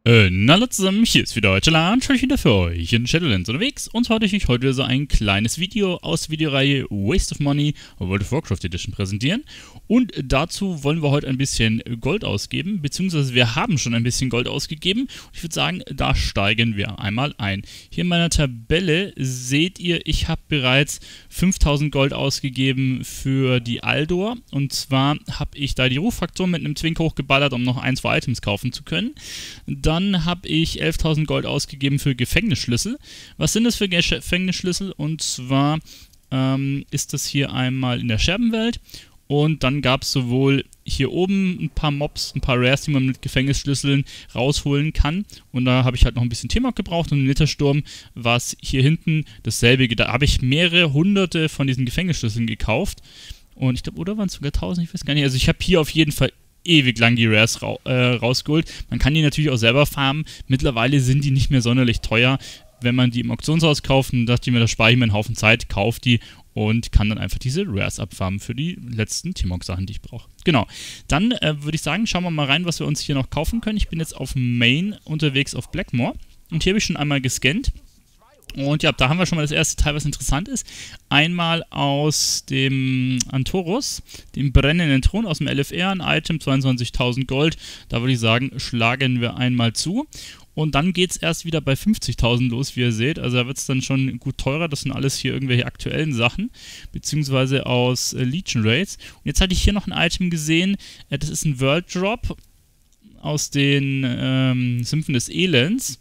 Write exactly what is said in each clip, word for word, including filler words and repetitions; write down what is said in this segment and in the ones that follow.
Äh, na hallo zusammen, hier ist wieder Deutschland, schon wieder für euch in Shadowlands unterwegs und heute ich euch heute wieder so ein kleines Video aus der Videoreihe Waste of Money World of Warcraft Edition präsentieren und dazu wollen wir heute ein bisschen Gold ausgeben, beziehungsweise wir haben schon ein bisschen Gold ausgegeben und ich würde sagen, da steigen wir einmal ein. Hier in meiner Tabelle seht ihr, ich habe bereits fünftausend Gold ausgegeben für die Aldor und zwar habe ich da die Ruffaktor mit einem Twink hochgeballert, um noch ein, zwei Items kaufen zu können. Dann Dann habe ich elftausend Gold ausgegeben für Gefängnisschlüssel. Was sind das für Gefängnisschlüssel? Und zwar ähm, ist das hier einmal in der Scherbenwelt. Und dann gab es sowohl hier oben ein paar Mobs, ein paar Rares, die man mit Gefängnisschlüsseln rausholen kann. Und da habe ich halt noch ein bisschen T-Mark gebraucht und im Littersturm war es hier hinten dasselbe. Da habe ich mehrere hunderte von diesen Gefängnisschlüsseln gekauft. Und ich glaube, oder waren es sogar tausend? Ich weiß gar nicht. Also ich habe hier auf jeden Fall ewig lang die Rares ra äh, rausgeholt. Man kann die natürlich auch selber farmen. Mittlerweile sind die nicht mehr sonderlich teuer. Wenn man die im Auktionshaus kauft, dann dachte ich mir, da spare ich mir einen Haufen Zeit, kaufe die und kann dann einfach diese Rares abfarmen für die letzten T-Mark-Sachen, die ich brauche. Genau. Dann äh, würde ich sagen, schauen wir mal rein, was wir uns hier noch kaufen können. Ich bin jetzt auf Main unterwegs auf Blackmoor und hier habe ich schon einmal gescannt. Und ja, da haben wir schon mal das erste Teil, was interessant ist. Einmal aus dem Antorus, dem brennenden Thron aus dem L F R, ein Item, zweiundzwanzigtausend Gold. Da würde ich sagen, schlagen wir einmal zu. Und dann geht es erst wieder bei fünfzigtausend los, wie ihr seht. Also da wird es dann schon gut teurer. Das sind alles hier irgendwelche aktuellen Sachen, beziehungsweise aus äh, Legion Raids. Und jetzt hatte ich hier noch ein Item gesehen. Äh, das ist ein World Drop aus den ähm, Sümpfen des Elends.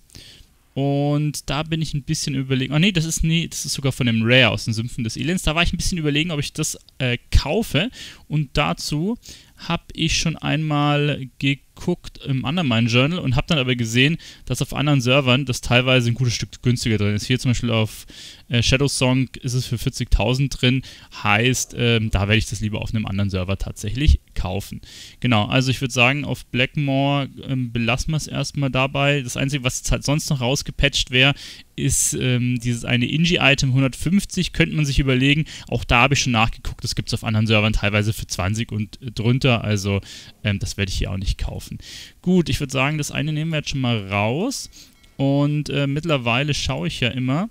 Und da bin ich ein bisschen überlegen. Oh nee, das ist nee, das ist sogar von dem Rare aus den Sümpfen des Elends. Da war ich ein bisschen überlegen, ob ich das äh, kaufe. Und dazu habe ich schon einmal geguckt im Undermine Journal und habe dann aber gesehen, dass auf anderen Servern das teilweise ein gutes Stück günstiger drin ist. Hier zum Beispiel auf äh, Shadowsong ist es für vierzigtausend drin. Heißt, ähm, da werde ich das lieber auf einem anderen Server tatsächlich kaufen. Genau, also ich würde sagen, auf Blackmoor ähm, belassen wir es erstmal dabei. Das Einzige, was jetzt halt sonst noch rausgepatcht wäre, ist ähm, dieses eine Inji-Item hundertfünfzig, könnte man sich überlegen. Auch da habe ich schon nachgeguckt, das gibt es auf anderen Servern teilweise für zwanzig und äh, drunter, also ähm, das werde ich hier auch nicht kaufen. Gut, ich würde sagen, das eine nehmen wir jetzt schon mal raus und äh, mittlerweile schaue ich ja immer,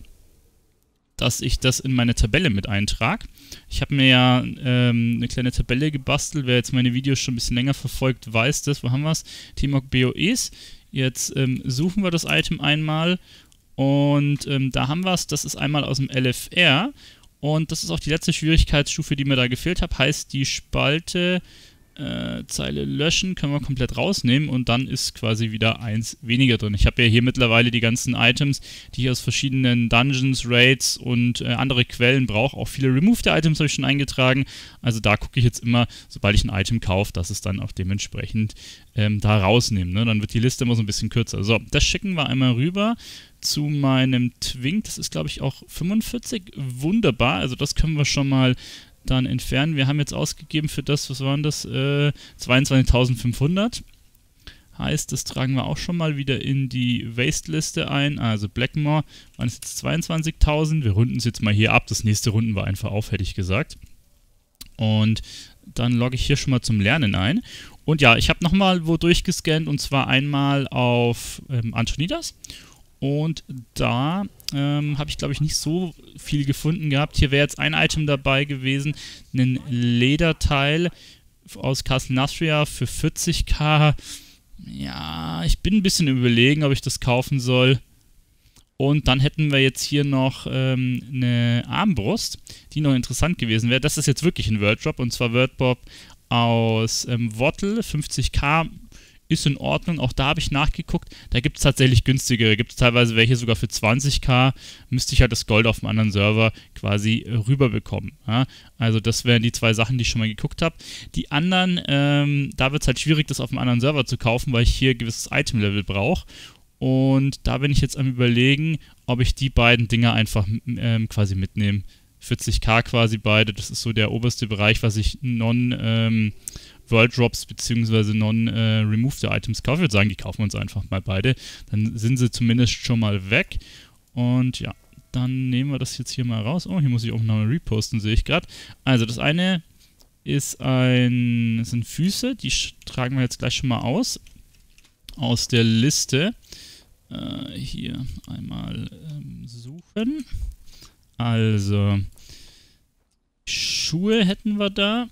dass ich das in meine Tabelle mit eintrage. Ich habe mir ja ähm, eine kleine Tabelle gebastelt. Wer jetzt meine Videos schon ein bisschen länger verfolgt, weiß das. Wo haben wir es? T-Mark B O Es. Jetzt ähm, suchen wir das Item einmal und ähm, da haben wir es. Das ist einmal aus dem L F R und das ist auch die letzte Schwierigkeitsstufe, die mir da gefehlt hat. Heißt, die Spalte Äh, Zeile löschen, können wir komplett rausnehmen und dann ist quasi wieder eins weniger drin. Ich habe ja hier mittlerweile die ganzen Items, die ich aus verschiedenen Dungeons, Raids und äh, andere Quellen brauche. Auch viele Removed-Items habe ich schon eingetragen. Also da gucke ich jetzt immer, sobald ich ein Item kaufe, dass es dann auch dementsprechend ähm, da rausnehmen. Ne? Dann wird die Liste immer so ein bisschen kürzer. So, das schicken wir einmal rüber zu meinem Twink. Das ist, glaube ich, auch fünfundvierzig. Wunderbar. Also das können wir schon mal dann entfernen. Wir haben jetzt ausgegeben für das, was waren das, äh, zweiundzwanzigtausendfünfhundert. Heißt, das tragen wir auch schon mal wieder in die Waste-Liste ein. Also Blackmoor waren es jetzt zweiundzwanzigtausend. Wir runden es jetzt mal hier ab. Das nächste runden wir einfach auf, hätte ich gesagt. Und dann logge ich hier schon mal zum Lernen ein. Und ja, ich habe nochmal wo durchgescannt und zwar einmal auf ähm, Antonidas. Und da ähm, habe ich, glaube ich, nicht so viel gefunden gehabt. Hier wäre jetzt ein Item dabei gewesen, ein Lederteil aus Castle Nastria für vierzigtausend. Ja, ich bin ein bisschen überlegen, ob ich das kaufen soll. Und dann hätten wir jetzt hier noch ähm, eine Armbrust, die noch interessant gewesen wäre. Das ist jetzt wirklich ein World Drop und zwar World Drop aus ähm, Wattle, fünfzigtausend. Ist in Ordnung, auch da habe ich nachgeguckt, da gibt es tatsächlich günstigere, gibt es teilweise welche sogar für zwanzigtausend, müsste ich halt das Gold auf einem anderen Server quasi rüber bekommen. Ja? Also das wären die zwei Sachen, die ich schon mal geguckt habe. Die anderen, ähm, da wird es halt schwierig, das auf einem anderen Server zu kaufen, weil ich hier ein gewisses Item-Level brauche. Und da bin ich jetzt am Überlegen, ob ich die beiden Dinger einfach ähm, quasi mitnehme. vierzigtausend quasi beide, das ist so der oberste Bereich, was ich non- ähm, World Drops bzw. non-removed äh, Items kaufe. Ich würde sagen, die kaufen wir uns einfach mal beide. Dann sind sie zumindest schon mal weg. Und ja, dann nehmen wir das jetzt hier mal raus. Oh, hier muss ich auch nochmal reposten, sehe ich gerade. Also das eine ist ein, das sind Füße, die tragen wir jetzt gleich schon mal aus. aus der Liste. Äh, hier einmal ähm, suchen. Also, Schuhe hätten wir da.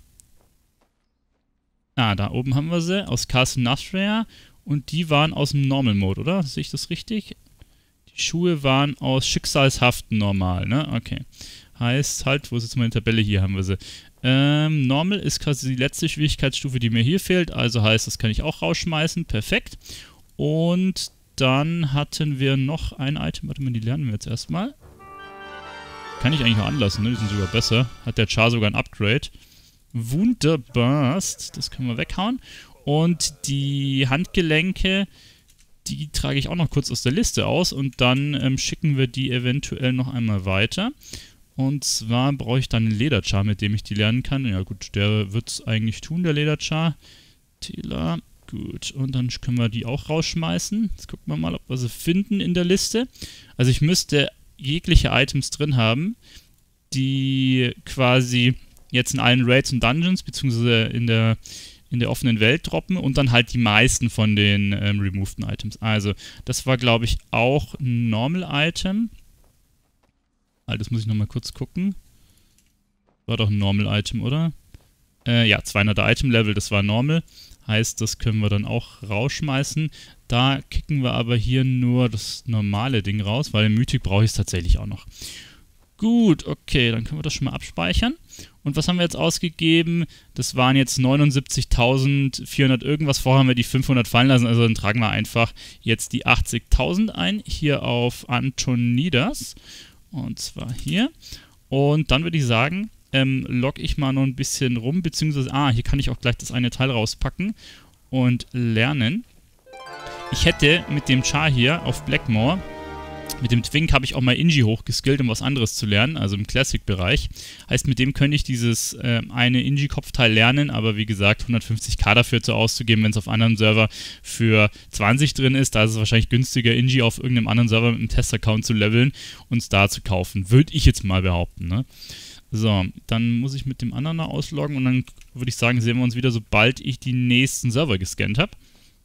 Ah, da oben haben wir sie, aus Castle Nathria. Und die waren aus dem Normal Mode, oder? Sehe ich das richtig? Die Schuhe waren aus schicksalshaften Normal, ne? Okay. Heißt halt, wo ist jetzt meine Tabelle? Hier haben wir sie. Ähm, Normal ist quasi die letzte Schwierigkeitsstufe, die mir hier fehlt. Also heißt, das kann ich auch rausschmeißen. Perfekt. Und dann hatten wir noch ein Item. Warte mal, die lernen wir jetzt erstmal. Kann ich eigentlich auch anlassen, ne? Die sind sogar besser. Hat der Char sogar ein Upgrade. Wunderbarst. Das können wir weghauen. Und die Handgelenke, die trage ich auch noch kurz aus der Liste aus. Und dann ähm, schicken wir die eventuell noch einmal weiter. Und zwar brauche ich dann einen Lederchar, mit dem ich die lernen kann. Ja gut, der wird es eigentlich tun, der Lederchar. Tela, gut. Und dann können wir die auch rausschmeißen. Jetzt gucken wir mal, ob wir sie finden in der Liste. Also ich müsste jegliche Items drin haben, die quasi jetzt in allen Raids und Dungeons, beziehungsweise in der, in der offenen Welt droppen und dann halt die meisten von den ähm, removeden Items. Also, das war, glaube ich, auch ein Normal-Item. Also, das muss ich nochmal kurz gucken. War doch ein Normal-Item, oder? Äh, ja, zweihunderter Item-Level, das war Normal. Heißt, das können wir dann auch rausschmeißen. Da kicken wir aber hier nur das normale Ding raus, weil im Mythic brauche ich es tatsächlich auch noch. Gut, okay, dann können wir das schon mal abspeichern. Und was haben wir jetzt ausgegeben? Das waren jetzt neunundsiebzigtausendvierhundert irgendwas. Vorher haben wir die fünfhundert fallen lassen, also dann tragen wir einfach jetzt die achtzigtausend ein, hier auf Antonidas. Und zwar hier. Und dann würde ich sagen, ähm, log ich mal noch ein bisschen rum, beziehungsweise, ah, hier kann ich auch gleich das eine Teil rauspacken und lernen. Ich hätte mit dem Char hier auf Blackmoor, mit dem Twink habe ich auch mal Inji hochgeskillt, um was anderes zu lernen, also im Classic-Bereich. Heißt, mit dem könnte ich dieses äh, eine Inji-Kopfteil lernen, aber wie gesagt, hundertfünfzig K dafür zu auszugeben, wenn es auf anderen Server für zwanzig drin ist, da ist es wahrscheinlich günstiger, Inji auf irgendeinem anderen Server mit einem Test-Account zu leveln und es da zu kaufen. Würde ich jetzt mal behaupten, ne? So, dann muss ich mit dem anderen ausloggen und dann würde ich sagen, sehen wir uns wieder, sobald ich die nächsten Server gescannt habe.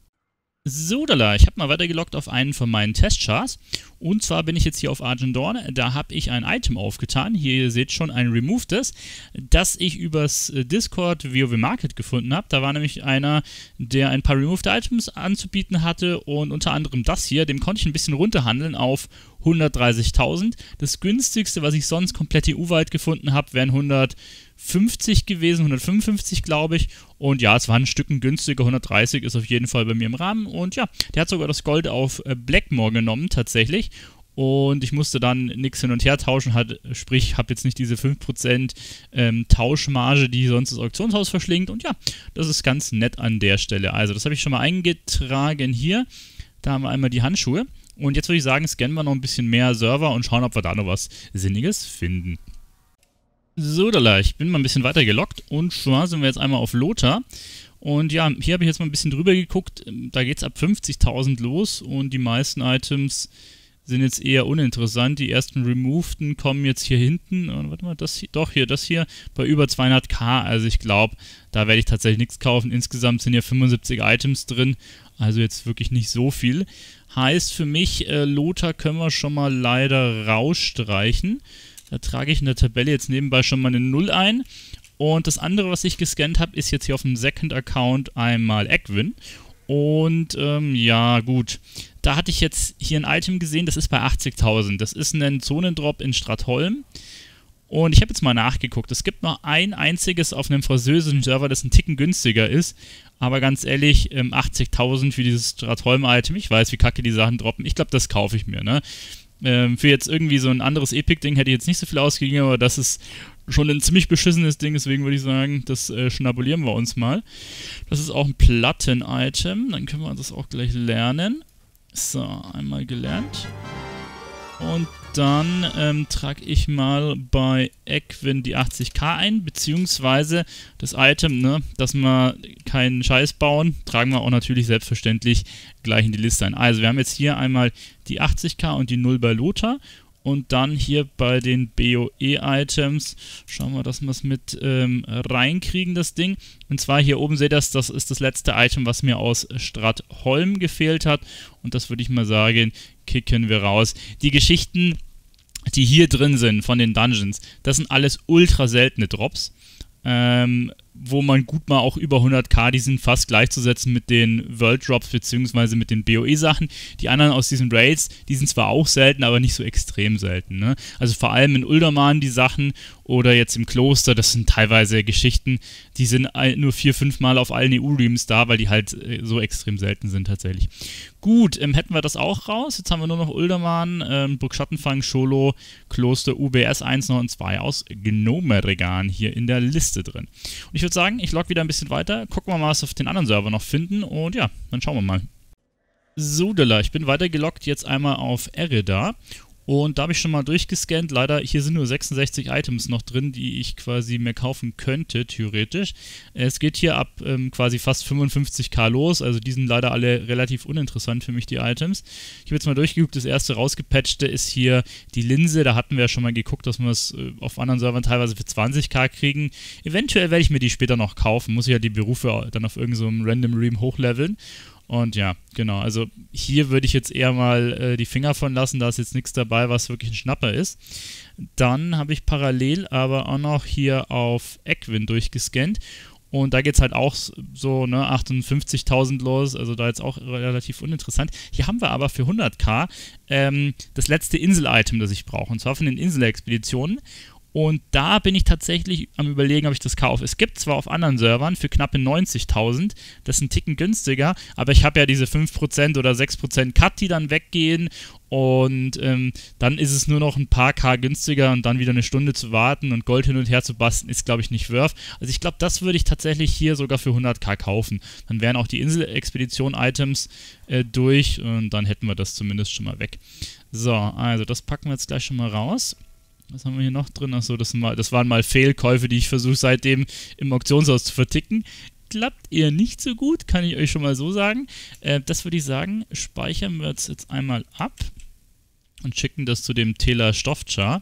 So, dala, ich habe mal weitergeloggt auf einen von meinen Testchars. Und zwar bin ich jetzt hier auf Argent Dawn. Da habe ich ein Item aufgetan. Hier, ihr seht schon, ein Removedes, das ich übers Discord WoW Market gefunden habe. Da war nämlich einer, der ein paar Removed Items anzubieten hatte. Und unter anderem das hier, dem konnte ich ein bisschen runterhandeln auf hundertdreißigtausend. Das günstigste, was ich sonst komplett E U-weit gefunden habe, wären hundertfünfzig gewesen, hundertfünfundfünfzig glaube ich. Und ja, es waren ein Stücken günstiger, hundertdreißig ist auf jeden Fall bei mir im Rahmen. Und ja, der hat sogar das Gold auf äh, Blackmoor genommen, tatsächlich. Und ich musste dann nichts hin und her tauschen, hat, sprich, habe jetzt nicht diese fünf Prozent ähm, Tauschmarge, die sonst das Auktionshaus verschlingt. Und ja, das ist ganz nett an der Stelle. Also, das habe ich schon mal eingetragen hier. Da haben wir einmal die Handschuhe. Und jetzt würde ich sagen, scannen wir noch ein bisschen mehr Server und schauen, ob wir da noch was Sinniges finden. So, dala, ich bin mal ein bisschen weiter geloggt und schon sind wir jetzt einmal auf Lothar. Und ja, hier habe ich jetzt mal ein bisschen drüber geguckt. Da geht es ab fünfzigtausend los und die meisten Items sind jetzt eher uninteressant. Die ersten Removeden kommen jetzt hier hinten. Und warte mal, das hier, doch hier, das hier bei über zweihundert K. Also ich glaube, da werde ich tatsächlich nichts kaufen. Insgesamt sind ja fünfundsiebzig Items drin. Also jetzt wirklich nicht so viel. Heißt für mich, äh, Lothar können wir schon mal leider rausstreichen. Da trage ich in der Tabelle jetzt nebenbei schon mal eine null ein. Und das andere, was ich gescannt habe, ist jetzt hier auf dem Second-Account einmal Egwin. Und ähm, ja, gut. Da hatte ich jetzt hier ein Item gesehen, das ist bei achtzigtausend. Das ist ein Zonendrop in Stratholm. Und ich habe jetzt mal nachgeguckt. Es gibt noch ein einziges auf einem französischen Server, das ein Ticken günstiger ist. Aber ganz ehrlich, ähm, achtzigtausend für dieses Stratholm-Item. Ich weiß, wie kacke die Sachen droppen. Ich glaube, das kaufe ich mir, ne? Ähm, für jetzt irgendwie so ein anderes Epic-Ding hätte ich jetzt nicht so viel ausgegeben, aber das ist schon ein ziemlich beschissenes Ding, deswegen würde ich sagen, das äh, schnabulieren wir uns mal. Das ist auch ein Platten-Item, dann können wir das auch gleich lernen. So, einmal gelernt. Und dann ähm, trage ich mal bei Egwin die achtzig K ein, beziehungsweise das Item, ne, dass wir keinen Scheiß bauen, tragen wir auch natürlich selbstverständlich gleich in die Liste ein. Also wir haben jetzt hier einmal die achtzig K und die null bei Lothar. Und dann hier bei den B O E-Items schauen wir, dass wir es mit ähm, reinkriegen, das Ding. Und zwar hier oben seht ihr das, das ist das letzte Item, was mir aus Stratholm gefehlt hat. Und das würde ich mal sagen, kicken wir raus. Die Geschichten, die hier drin sind von den Dungeons, das sind alles ultra seltene Drops. Ähm, wo man gut mal auch über hunderttausend, die sind fast gleichzusetzen mit den World Drops beziehungsweise mit den B O E-Sachen. Die anderen aus diesen Raids, die sind zwar auch selten, aber nicht so extrem selten. Ne? Also vor allem in Uldaman die Sachen oder jetzt im Kloster, das sind teilweise Geschichten, die sind nur vier, fünf Mal auf allen E U-Reams da, weil die halt so extrem selten sind tatsächlich. Gut, ähm, hätten wir das auch raus. Jetzt haben wir nur noch Uldaman, ähm, Burg Schattenfang, Scholo, Kloster, U B S eins noch und zwei aus Gnomeregan hier in der Liste drin. Und ich würde sagen, ich log wieder ein bisschen weiter, gucken wir mal, was wir auf den anderen Server noch finden und ja, dann schauen wir mal. So, Dilla, ich bin weiter geloggt, jetzt einmal auf Erida. Und da habe ich schon mal durchgescannt. Leider, hier sind nur sechsundsechzig Items noch drin, die ich quasi mehr kaufen könnte, theoretisch. Es geht hier ab ähm, quasi fast fünfundfünfzigtausend los. Also die sind leider alle relativ uninteressant für mich, die Items. Ich habe jetzt mal durchgeguckt. Das erste rausgepatchte ist hier die Linse. Da hatten wir ja schon mal geguckt, dass wir es äh, auf anderen Servern teilweise für zwanzigtausend kriegen. Eventuell werde ich mir die später noch kaufen. Muss ich ja die Berufe dann auf irgendeinem so Random Ream hochleveln. Und ja, genau, also hier würde ich jetzt eher mal äh, die Finger von lassen, da ist jetzt nichts dabei, was wirklich ein Schnapper ist. Dann habe ich parallel aber auch noch hier auf Eckwin durchgescannt und da geht es halt auch so ne, achtundfünfzigtausend los, also da jetzt auch relativ uninteressant. Hier haben wir aber für hunderttausend ähm, das letzte Insel-Item, das ich brauche, und zwar von den Insel-Expeditionen. Und da bin ich tatsächlich am Überlegen, ob ich das kaufe. Es gibt zwar auf anderen Servern für knappe neunzigtausend, das ist ein Ticken günstiger, aber ich habe ja diese fünf Prozent oder sechs Prozent Cut, die dann weggehen und ähm, dann ist es nur noch ein paar K günstiger und dann wieder eine Stunde zu warten und Gold hin und her zu basteln, ist glaube ich nicht worth. Also ich glaube, das würde ich tatsächlich hier sogar für hunderttausend kaufen. Dann wären auch die Insel-Expedition-Items äh, durch und dann hätten wir das zumindest schon mal weg. So, also das packen wir jetzt gleich schon mal raus. Was haben wir hier noch drin? Achso, das, das waren mal Fehlkäufe, die ich versuche seitdem im Auktionshaus zu verticken. Klappt eher nicht so gut, kann ich euch schon mal so sagen. Äh, das würde ich sagen, speichern wir es jetzt einmal ab und schicken das zu dem Tela Stoffchar.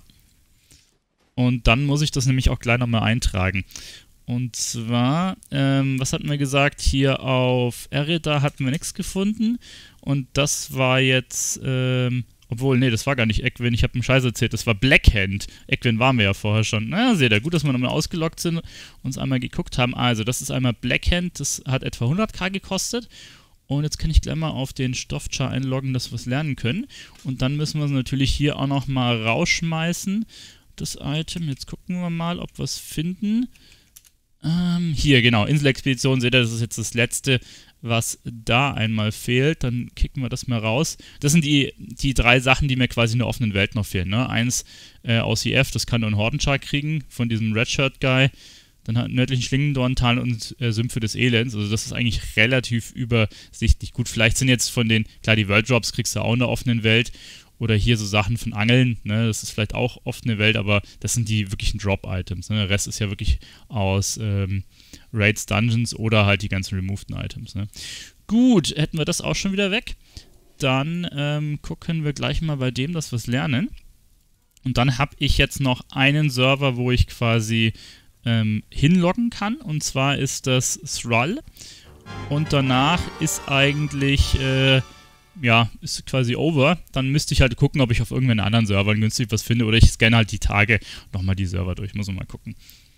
Und dann muss ich das nämlich auch gleich nochmal eintragen. Und zwar, ähm, was hatten wir gesagt? Hier auf Erida hatten wir nichts gefunden. Und das war jetzt, ähm, obwohl, nee, das war gar nicht Eckwin, ich habe einen Scheiß erzählt, das war Blackhand. Eckwin waren wir ja vorher schon. Na, seht ihr, gut, dass wir nochmal ausgeloggt sind und uns einmal geguckt haben. Also, das ist einmal Blackhand, das hat etwa hunderttausend gekostet. Und jetzt kann ich gleich mal auf den Stoffchar einloggen, dass wir es lernen können. Und dann müssen wir es natürlich hier auch nochmal rausschmeißen, das Item. Jetzt gucken wir mal, ob wir es finden. Ähm, hier, genau, Insel-Expedition, seht ihr, das ist jetzt das letzte, was da einmal fehlt. Dann kicken wir das mal raus. Das sind die, die drei Sachen, die mir quasi in der offenen Welt noch fehlen. Ne? Eins äh, aus I F, das kann nur ein Hordenchar kriegen, von diesem Redshirt-Guy. Dann hat nördlichen Schlingendorntal und äh, Sümpfe des Elends. Also das ist eigentlich relativ übersichtlich. Gut, vielleicht sind jetzt von den, klar, die World Drops kriegst du auch in der offenen Welt. Oder hier so Sachen von Angeln, ne, das ist vielleicht auch offene Welt, aber das sind die wirklichen Drop-Items. Ne? Der Rest ist ja wirklich aus ähm, Raids, Dungeons oder halt die ganzen removeden Items. Ne? Gut, hätten wir das auch schon wieder weg. Dann ähm, gucken wir gleich mal bei dem, dass wir es lernen. Und dann habe ich jetzt noch einen Server, wo ich quasi ähm, hinloggen kann. Und zwar ist das Thrall. Und danach ist eigentlich... Äh, ja, ist quasi over, dann müsste ich halt gucken, ob ich auf irgendeinen anderen Servern günstig was finde oder ich scanne halt die Tage nochmal die Server durch, muss man mal gucken.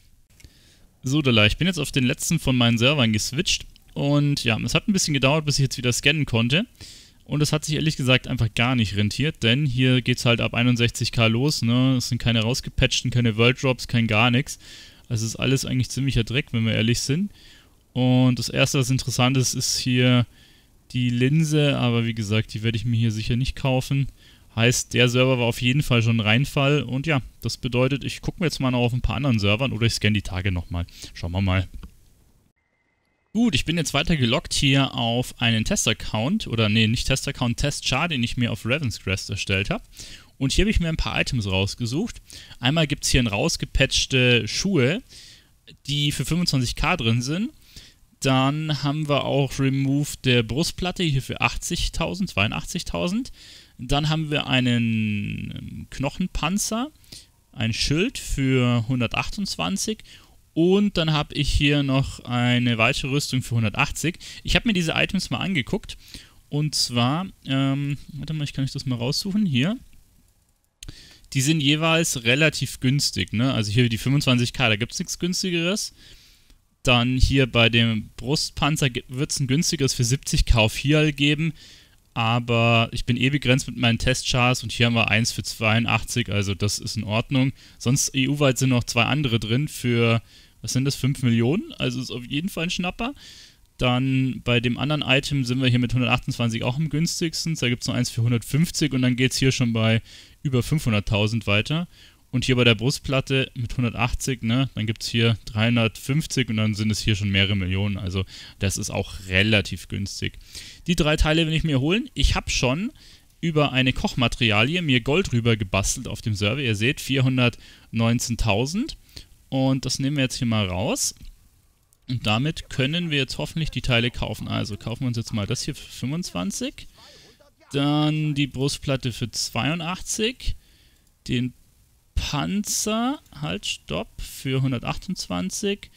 So, Dalla, ich bin jetzt auf den letzten von meinen Servern geswitcht und ja, es hat ein bisschen gedauert, bis ich jetzt wieder scannen konnte und es hat sich ehrlich gesagt einfach gar nicht rentiert, denn hier geht es halt ab einundsechzigtausend los, ne, es sind keine rausgepatchten, keine World Drops, kein gar nichts, also ist alles eigentlich ziemlicher Dreck, wenn wir ehrlich sind. Und das erste, was interessant ist, ist hier die Linse, aber wie gesagt, die werde ich mir hier sicher nicht kaufen. Heißt, der Server war auf jeden Fall schon ein Reinfall und ja, das bedeutet, ich gucke mir jetzt mal noch auf ein paar anderen Servern oder ich scanne die Tage nochmal. Schauen wir mal. Gut, ich bin jetzt weiter geloggt hier auf einen Test-Account, oder nee, nicht Test-Account, Test-Char, den ich mir auf Ravenscrest erstellt habe. Und hier habe ich mir ein paar Items rausgesucht. Einmal gibt es hier rausgepatchte Schuhe, die für fünfundzwanzigtausend drin sind. Dann haben wir auch Remove der Brustplatte hier für achtzigtausend, zweiundachtzigtausend. Dann haben wir einen Knochenpanzer, ein Schild für hundertachtundzwanzig. Und dann habe ich hier noch eine weitere Rüstung für hundertachtzig. Ich habe mir diese Items mal angeguckt. Und zwar, ähm, warte mal, ich kann ich das mal raussuchen, hier. Die sind jeweils relativ günstig, ne? Also hier die fünfundzwanzigtausend, da gibt es nichts günstigeres. Dann hier bei dem Brustpanzer wird es ein günstigeres für siebzigtausend auf Heal geben. Aber ich bin eh begrenzt mit meinen Testchars und hier haben wir eins für zweiundachtzig, also das ist in Ordnung. Sonst E U-weit sind noch zwei andere drin für, was sind das, fünf Millionen? Also ist auf jeden Fall ein Schnapper. Dann bei dem anderen Item sind wir hier mit hundertachtundzwanzig auch am günstigsten. Da gibt es noch eins für hundertfünfzig und dann geht es hier schon bei über fünfhunderttausend weiter. Und hier bei der Brustplatte mit hundertachtzig, ne, dann gibt es hier dreihundertfünfzig und dann sind es hier schon mehrere Millionen. Also das ist auch relativ günstig. Die drei Teile will ich mir holen. Ich habe schon über eine Kochmaterialie mir Gold rüber gebastelt auf dem Server. Ihr seht vierhundertneunzehntausend. Und das nehmen wir jetzt hier mal raus. Und damit können wir jetzt hoffentlich die Teile kaufen. Also kaufen wir uns jetzt mal das hier für fünfundzwanzig. Dann die Brustplatte für zweiundachtzig. Den Panzer, halt, stopp, für hundertachtundzwanzig.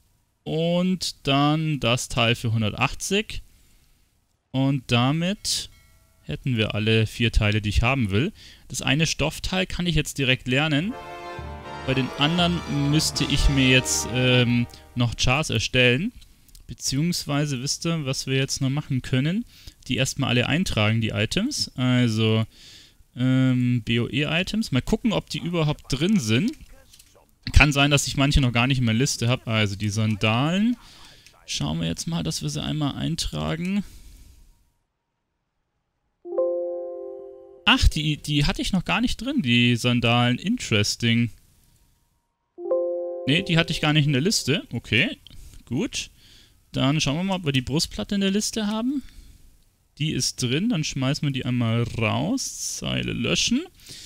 Und dann das Teil für hundertachtzig. Und damit hätten wir alle vier Teile, die ich haben will. Das eine Stoffteil kann ich jetzt direkt lernen. Bei den anderen müsste ich mir jetzt ähm, noch Chars erstellen. Beziehungsweise, wisst ihr, was wir jetzt noch machen können? Die erstmal alle eintragen, die Items. Also, ähm, B O E-Items. Mal gucken, ob die überhaupt drin sind. Kann sein, dass ich manche noch gar nicht in meiner Liste habe. Also, die Sandalen. Schauen wir jetzt mal, dass wir sie einmal eintragen. Ach, die, die hatte ich noch gar nicht drin, die Sandalen. Interesting. Ne, die hatte ich gar nicht in der Liste. Okay, gut. Dann schauen wir mal, ob wir die Brustplatte in der Liste haben. Die ist drin, dann schmeißen wir die einmal raus. Zeile löschen.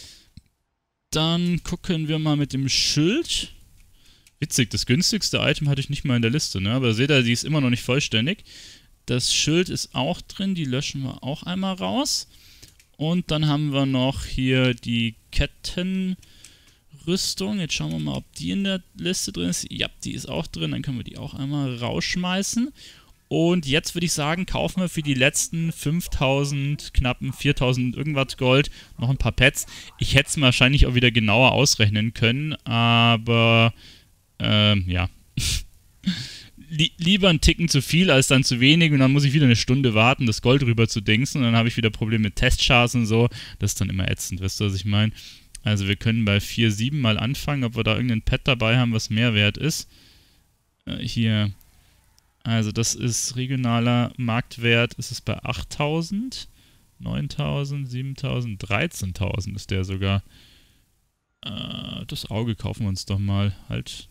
Dann gucken wir mal mit dem Schild. Witzig, das günstigste Item hatte ich nicht mal in der Liste, ne? Aber seht ihr, die ist immer noch nicht vollständig. Das Schild ist auch drin, die löschen wir auch einmal raus. Und dann haben wir noch hier die Kettenrüstung. Jetzt schauen wir mal, ob die in der Liste drin ist. Ja, die ist auch drin, dann können wir die auch einmal rausschmeißen. Und jetzt würde ich sagen, kaufen wir für die letzten fünftausend, knappen viertausend irgendwas Gold noch ein paar Pets. Ich hätte es wahrscheinlich auch wieder genauer ausrechnen können, aber ähm, ja. Lieber einen Ticken zu viel als dann zu wenig und dann muss ich wieder eine Stunde warten, das Gold rüber zu dingsen und dann habe ich wieder Probleme mit Testchars und so. Das ist dann immer ätzend, wisst ihr, was ich meine? Also wir können bei vier Komma sieben mal anfangen, ob wir da irgendein Pet dabei haben, was mehr wert ist. Äh, hier, also das ist regionaler Marktwert, ist es bei achttausend, neuntausend, siebentausend, dreizehntausend ist der sogar. Äh, das Auge kaufen wir uns doch mal, halt.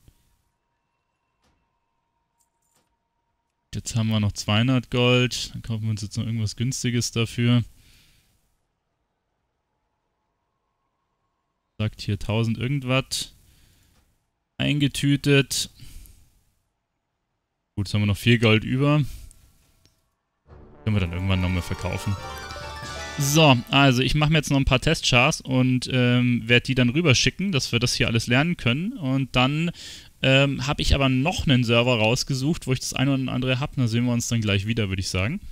Jetzt haben wir noch zweihundert Gold, dann kaufen wir uns jetzt noch irgendwas Günstiges dafür. Sagt hier tausend irgendwas. Eingetütet. Gut, jetzt haben wir noch vier Gold über. Können wir dann irgendwann nochmal verkaufen. So, also ich mache mir jetzt noch ein paar Testchars und ähm, werde die dann rüberschicken, dass wir das hier alles lernen können. Und dann ähm, habe ich aber noch einen Server rausgesucht, wo ich das eine oder andere habe. Da sehen wir uns dann gleich wieder, würde ich sagen.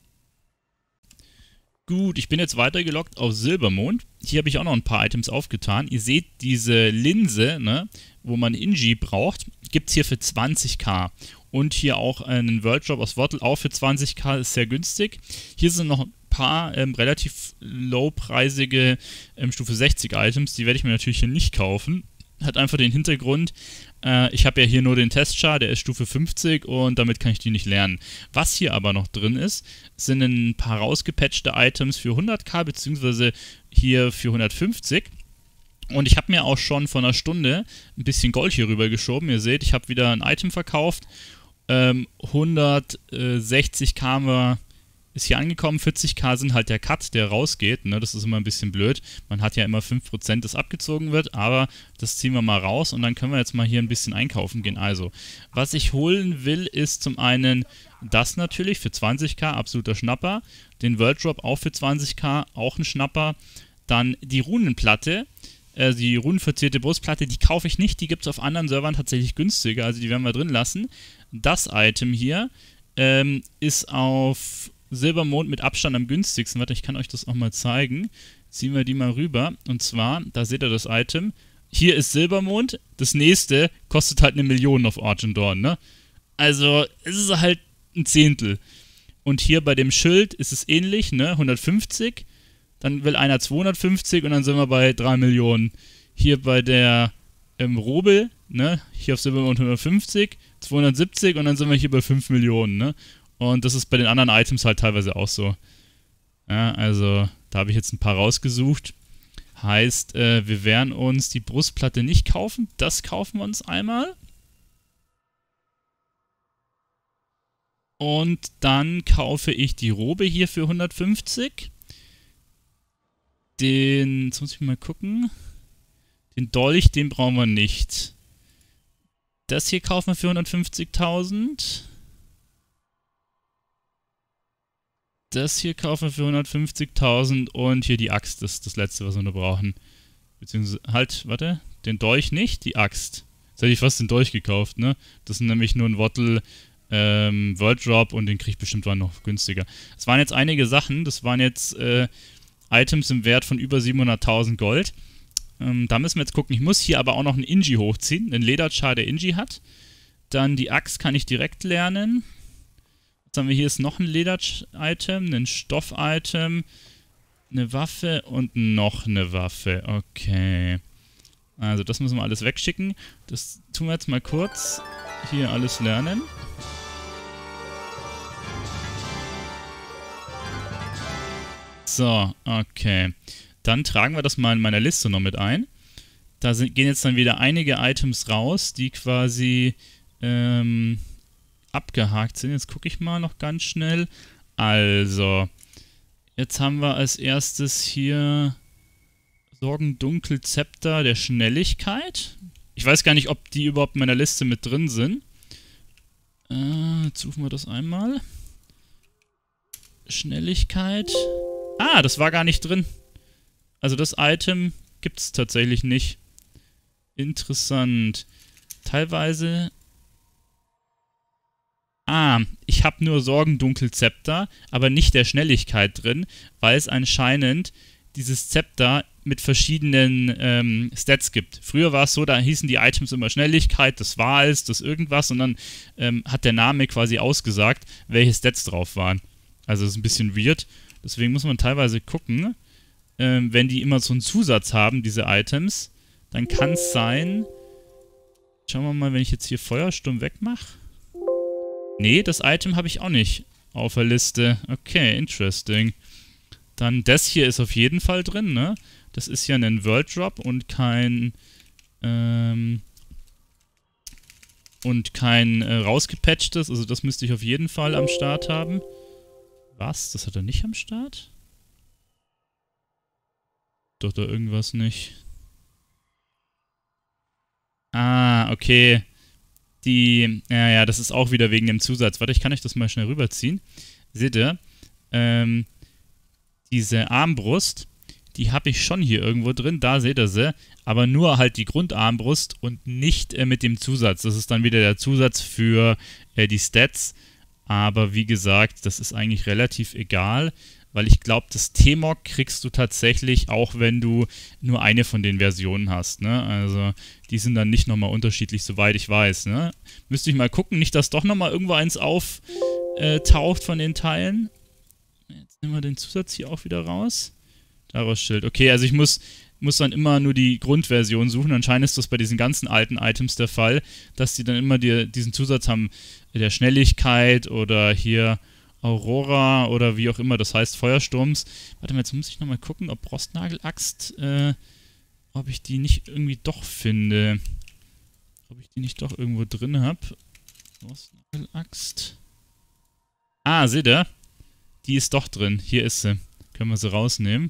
Gut, ich bin jetzt weitergeloggt auf Silbermond. Hier habe ich auch noch ein paar Items aufgetan. Ihr seht diese Linse, ne, wo man Inji braucht, gibt es hier für zwanzigtausend. Und hier auch einen World Drop aus Wortel, auch für zwanzigtausend, ist sehr günstig. Hier sind noch ein paar ähm, relativ low-preisige ähm, Stufe sechzig Items, die werde ich mir natürlich hier nicht kaufen. Hat einfach den Hintergrund, äh, ich habe ja hier nur den Testchar, der ist Stufe fünfzig und damit kann ich die nicht lernen. Was hier aber noch drin ist, sind ein paar rausgepatchte Items für hunderttausend, beziehungsweise hier für hundertfünfzig. Und ich habe mir auch schon vor einer Stunde ein bisschen Gold hier rüber geschoben. Ihr seht, ich habe wieder ein Item verkauft. Ähm, hundertsechzig kamen wir ist hier angekommen. vierzig K sind halt der Cut, der rausgeht. Ne? Das ist immer ein bisschen blöd. Man hat ja immer fünf Prozent, das abgezogen wird, aber das ziehen wir mal raus und dann können wir jetzt mal hier ein bisschen einkaufen gehen. Also, was ich holen will, ist zum einen das natürlich für zwanzig K, absoluter Schnapper. Den World Drop auch für zwanzig K, auch ein Schnapper. Dann die Runenplatte, äh, die runenverzierte Brustplatte, die kaufe ich nicht. Die gibt es auf anderen Servern tatsächlich günstiger, also die werden wir drin lassen. Das Item hier ähm, ist auf Silbermond mit Abstand am günstigsten. Warte, ich kann euch das auch mal zeigen. Ziehen wir die mal rüber. Und zwar, da seht ihr das Item. Hier ist Silbermond. Das nächste kostet halt eine Million auf Argent Dawn, ne? Also, es ist halt ein Zehntel. Und hier bei dem Schild ist es ähnlich, ne? hundertfünfzig. Dann will einer zweihundertfünfzig und dann sind wir bei drei Millionen. Hier bei der ähm, Robe, ne? Hier auf Silbermond hundertfünfzig, zweihundertsiebzig und dann sind wir hier bei fünf Millionen, ne? Und das ist bei den anderen Items halt teilweise auch so. Ja, also, da habe ich jetzt ein paar rausgesucht. Heißt, äh, wir werden uns die Brustplatte nicht kaufen. Das kaufen wir uns einmal. Und dann kaufe ich die Robe hier für hundertfünfzig. Den, jetzt muss ich mal gucken. Den Dolch, den brauchen wir nicht. Das hier kaufen wir für hundertfünfzigtausend. Das hier kaufen wir für hundertfünfzigtausend und hier die Axt, das ist das letzte, was wir nur brauchen. Beziehungsweise, halt, warte, den Dolch nicht, die Axt. Jetzt hätte ich fast den Dolch gekauft, ne? Das ist nämlich nur ein Wattle ähm, World Drop und den kriege ich bestimmt mal noch günstiger. Es waren jetzt einige Sachen, das waren jetzt äh, Items im Wert von über siebenhunderttausend Gold. Ähm, da müssen wir jetzt gucken. Ich muss hier aber auch noch einen Inji hochziehen, einen Lederchar, der Inji hat. Dann die Axt kann ich direkt lernen. Jetzt haben wir hier ist noch ein Leder-Item, ein Stoff-Item, eine Waffe und noch eine Waffe. Okay. Also das müssen wir alles wegschicken. Das tun wir jetzt mal kurz. Hier alles lernen. So, okay. Dann tragen wir das mal in meiner Liste noch mit ein. Da sind, gehen jetzt dann wieder einige Items raus, die quasi ähm, abgehakt sind. Jetzt gucke ich mal noch ganz schnell. Also, jetzt haben wir als erstes hier Sorgendunkel-Zepter der Schnelligkeit. Ich weiß gar nicht, ob die überhaupt in meiner Liste mit drin sind. Äh, jetzt suchen wir das einmal. Schnelligkeit. Ah, das war gar nicht drin. Also das Item gibt es tatsächlich nicht. Interessant. Teilweise... Ah, ich habe nur Sorgendunkel-Zepter, aber nicht der Schnelligkeit drin, weil es anscheinend dieses Zepter mit verschiedenen ähm, Stats gibt. Früher war es so, da hießen die Items immer Schnelligkeit, das war es, das irgendwas und dann ähm, hat der Name quasi ausgesagt, welche Stats drauf waren. Also das ist ein bisschen weird. Deswegen muss man teilweise gucken, ähm, wenn die immer so einen Zusatz haben, diese Items, dann kann es sein... Schauen wir mal, wenn ich jetzt hier Feuersturm wegmache. Nee, das Item habe ich auch nicht auf der Liste. Okay, interesting. Dann das hier ist auf jeden Fall drin, ne? Das ist ja ein World Drop und kein ähm, und kein äh, rausgepatchtes. Also das müsste ich auf jeden Fall am Start haben. Was? Das hat er nicht am Start? Doch da irgendwas nicht. Ah, okay. Die, ja, ja, das ist auch wieder wegen dem Zusatz. Warte, ich kann euch das mal schnell rüberziehen. Seht ihr? Ähm, diese Armbrust, die habe ich schon hier irgendwo drin. Da seht ihr sie. Aber nur halt die Grundarmbrust und nicht äh, mit dem Zusatz. Das ist dann wieder der Zusatz für äh, die Stats. Aber wie gesagt, das ist eigentlich relativ egal. Weil ich glaube, das T-Mog kriegst du tatsächlich auch, wenn du nur eine von den Versionen hast, ne? Also, die sind dann nicht nochmal unterschiedlich, soweit ich weiß, ne? Müsste ich mal gucken, nicht, dass doch nochmal irgendwo eins auftaucht von den Teilen. Jetzt nehmen wir den Zusatz hier auch wieder raus. Daraus Schild. Okay, also ich muss, muss dann immer nur die Grundversion suchen. Anscheinend ist das bei diesen ganzen alten Items der Fall, dass die dann immer die, diesen Zusatz haben, der Schnelligkeit oder hier... Aurora oder wie auch immer, das heißt Feuersturms. Warte mal, jetzt muss ich nochmal gucken, ob Rostnagelaxt, äh, ob ich die nicht irgendwie doch finde. Ob ich die nicht doch irgendwo drin habe. Rostnagelaxt. Ah, seht ihr? die ist doch drin. Hier ist sie. Können wir sie rausnehmen.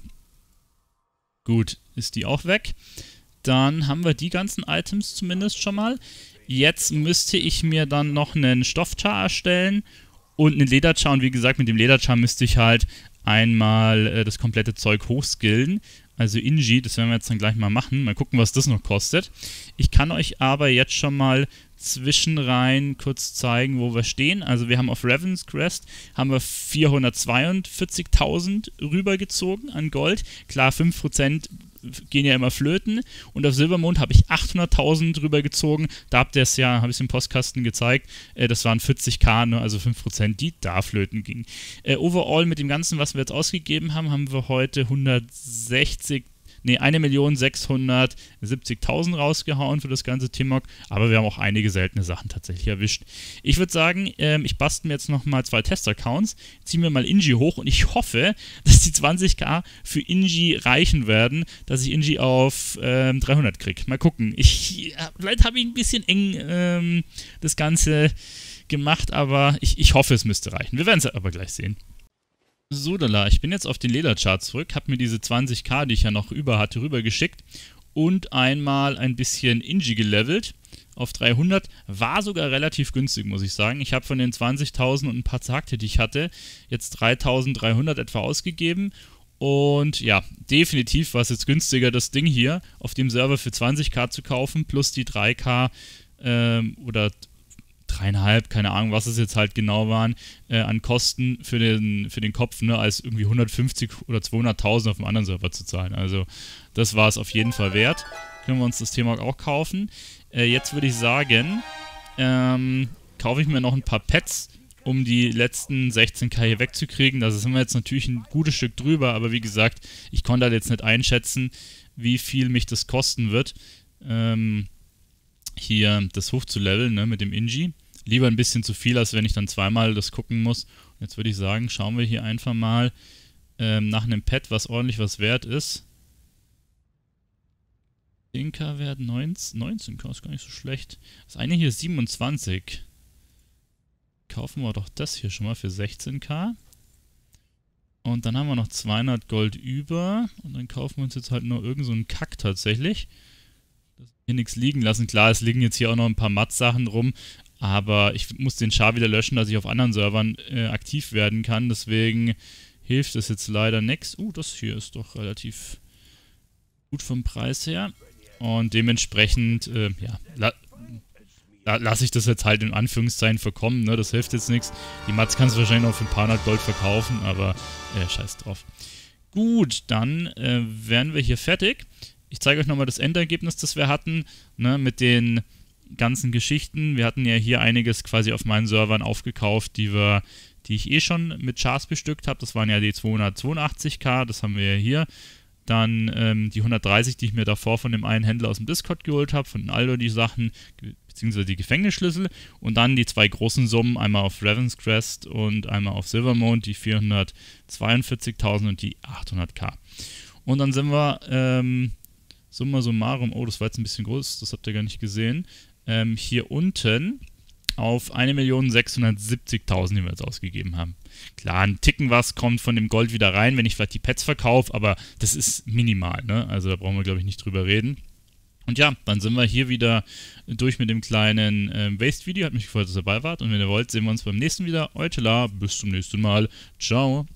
Gut, ist die auch weg. Dann haben wir die ganzen Items zumindest schon mal. Jetzt müsste ich mir dann noch einen Stoffchar erstellen und einen Lederchar. Und wie gesagt, mit dem Lederchar müsste ich halt einmal äh, das komplette Zeug hochskillen. Also Inji, das werden wir jetzt dann gleich mal machen. Mal gucken, was das noch kostet. Ich kann euch aber jetzt schon mal zwischenrein kurz zeigen, wo wir stehen. Also wir haben auf Raven's Crest haben wir vierhundertzweiundvierzigtausend rübergezogen an Gold. Klar, fünf Prozent gehen ja immer flöten. Und auf Silbermond habe ich achthunderttausend rübergezogen. Da habt ihr es ja, habe ich es im Postkasten gezeigt. Äh, das waren vierzig K, ne, also fünf Prozent, die da flöten gingen. Äh, overall mit dem Ganzen, was wir jetzt ausgegeben haben, haben wir heute hundertsechzig, ne, eine Million sechshundertsiebzigtausend rausgehauen für das ganze T-Mog, aber wir haben auch einige seltene Sachen tatsächlich erwischt. Ich würde sagen, ähm, ich bastel mir jetzt nochmal zwei Test-Accounts, ziehe mir mal Inji hoch und ich hoffe, dass die zwanzig K für Inji reichen werden, dass ich Inji auf ähm, dreihundert kriege. Mal gucken. Ich, ja, vielleicht habe ich ein bisschen eng ähm, das Ganze gemacht, aber ich, ich hoffe, es müsste reichen. Wir werden es aber gleich sehen. So, Dala, ich bin jetzt auf den Lederchart zurück, habe mir diese zwanzig K, die ich ja noch über hatte, rübergeschickt und einmal ein bisschen Inji gelevelt auf dreihundert. War sogar relativ günstig, muss ich sagen. Ich habe von den zwanzigtausend und ein paar Zagte, die ich hatte, jetzt dreitausenddreihundert etwa ausgegeben. Und ja, definitiv war es jetzt günstiger, das Ding hier auf dem Server für zwanzig K zu kaufen, plus die drei K ähm, oder dreieinhalb, keine Ahnung, was es jetzt halt genau waren, äh, an Kosten für den, für den Kopf, ne, als irgendwie hundertfünfzig oder zweihunderttausend auf dem anderen Server zu zahlen. Also das war es auf jeden Fall wert. Können wir uns das Thema auch kaufen. Äh, jetzt würde ich sagen, ähm, kaufe ich mir noch ein paar Pets, um die letzten sechzehn K hier wegzukriegen. Da sind wir jetzt natürlich ein gutes Stück drüber, aber wie gesagt, ich konnte halt jetzt nicht einschätzen, wie viel mich das kosten wird. Ähm, hier das hochzuleveln, ne, mit dem Inji. Lieber ein bisschen zu viel, als wenn ich dann zweimal das gucken muss. Und jetzt würde ich sagen, schauen wir hier einfach mal ähm, nach einem Pet, was ordentlich was wert ist. zehn K wert, neunzehn K ist gar nicht so schlecht. Das eine hier ist siebenundzwanzig. Kaufen wir doch das hier schon mal für sechzehn K. Und dann haben wir noch zweihundert Gold über. Und dann kaufen wir uns jetzt halt nur irgend so einen Kack tatsächlich. Hier nichts liegen lassen. Klar, es liegen jetzt hier auch noch ein paar Matt-Sachen rum, aber ich muss den Char wieder löschen, dass ich auf anderen Servern äh, aktiv werden kann. Deswegen hilft es jetzt leider nichts. Uh, das hier ist doch relativ gut vom Preis her. Und dementsprechend, äh, ja, la la lasse ich das jetzt halt in Anführungszeichen verkommen. Ne? Das hilft jetzt nichts. Die Mats kannst du wahrscheinlich noch für ein paar hundert Gold verkaufen, aber äh, scheiß drauf. Gut, dann äh, wären wir hier fertig. Ich zeige euch nochmal das Endergebnis, das wir hatten, ne, mit den ganzen Geschichten. Wir hatten ja hier einiges quasi auf meinen Servern aufgekauft, die wir, die ich eh schon mit Chars bestückt habe. Das waren ja die zweihundertzweiundachtzig K, das haben wir ja hier. Dann ähm, die hundertdreißig, die ich mir davor von dem einen Händler aus dem Discord geholt habe, von Aldo die Sachen, beziehungsweise die Gefängnisschlüssel. Und dann die zwei großen Summen, einmal auf Raven's Crest und einmal auf Silvermond, die vierhundertzweiundvierzigtausend und die achthundert K. Und dann sind wir ähm, summa summarum, oh, das war jetzt ein bisschen groß, das habt ihr gar nicht gesehen, ähm, hier unten auf eine Million sechshundertsiebzigtausend, die wir jetzt ausgegeben haben. Klar, ein Ticken was kommt von dem Gold wieder rein, wenn ich vielleicht die Pets verkaufe, aber das ist minimal, ne? Also da brauchen wir, glaube ich, nicht drüber reden. Und ja, dann sind wir hier wieder durch mit dem kleinen ähm, Waste-Video. Hat mich gefreut, dass ihr dabei wart. Und wenn ihr wollt, sehen wir uns beim nächsten wieder. Euer Tela, bis zum nächsten Mal. Ciao.